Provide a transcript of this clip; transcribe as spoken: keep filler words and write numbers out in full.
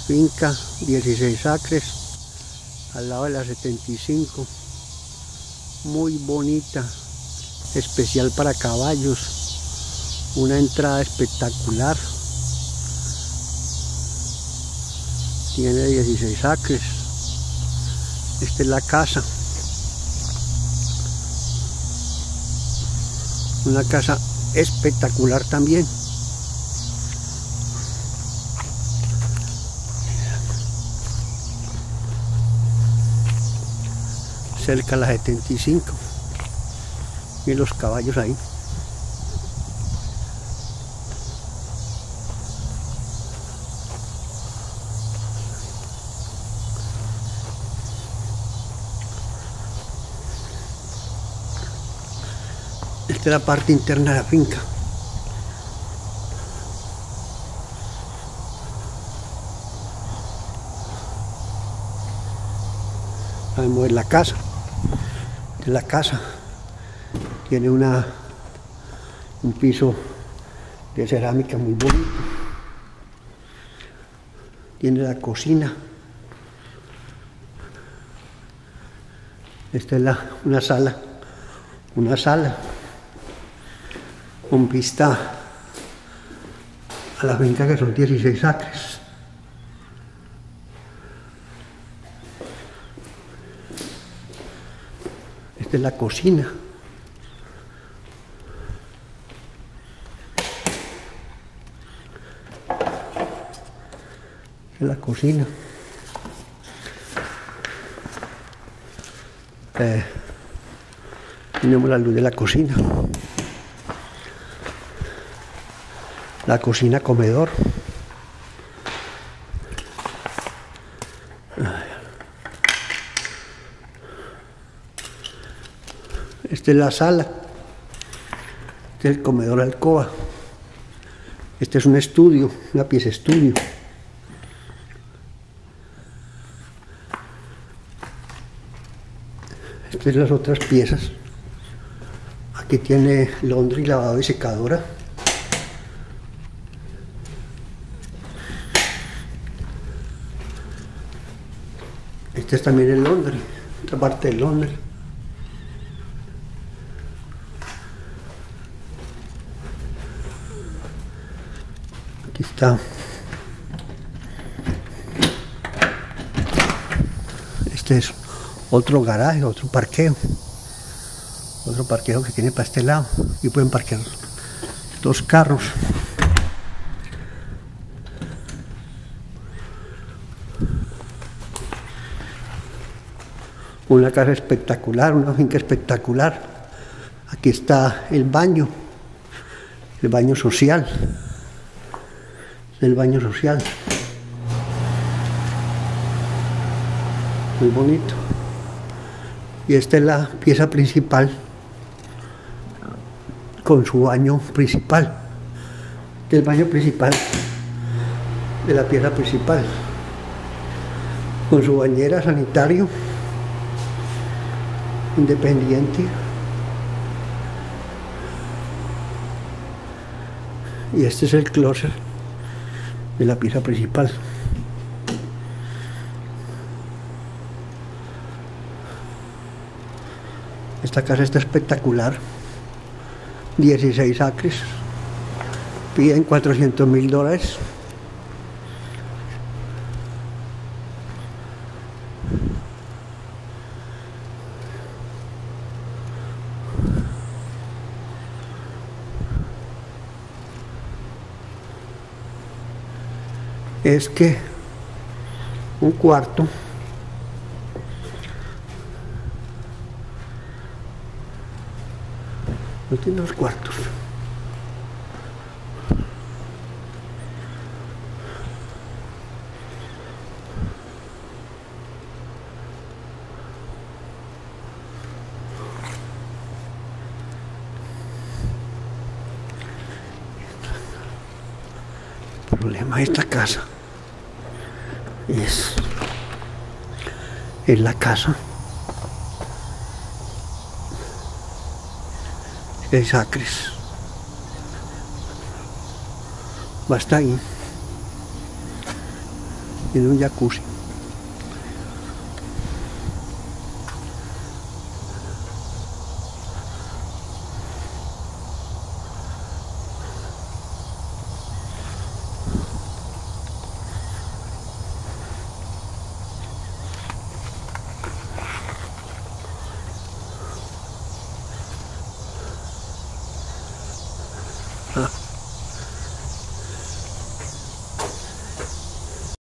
Finca dieciséis acres, al lado de la setenta y cinco, muy bonita, especial para caballos, una entrada espectacular, tiene dieciséis acres, esta es la casa, una casa espectacular también. Cerca a la setenta y cinco y los caballos ahí. Esta es la parte interna de la finca. Vamos a ver la casa. De la casa tiene una un piso de cerámica muy bonito, tiene la cocina, esta es la, una sala una sala con vista a la finca, que son dieciséis acres. Esta es la cocina. Esta es la cocina. Eh, tenemos la luz de la cocina. La cocina comedor. Esta es la sala, este es el comedor alcoba, este es un estudio, una pieza estudio. Estas son las otras piezas. Aquí tiene laundry, lavado y secadora. Este es también el laundry, otra parte del laundry. Aquí está. Este es otro garaje, otro parqueo. Otro parqueo que tiene para este lado. Y pueden parquear dos carros. Una casa espectacular, una finca espectacular. Aquí está el baño, el baño social. El baño social. Muy bonito. Y esta es la pieza principal, con su baño principal. Este es el baño principal de la pieza principal, con su bañera, sanitario independiente. Y este es el closet de la pieza principal. Esta casa está espectacular, dieciséis acres, piden cuatrocientos mil dólares. Es que un cuarto no tiene dos cuartos. El problema de esta casa es, es la casa. seis acres. Basta ahí. Tiene un jacuzzi.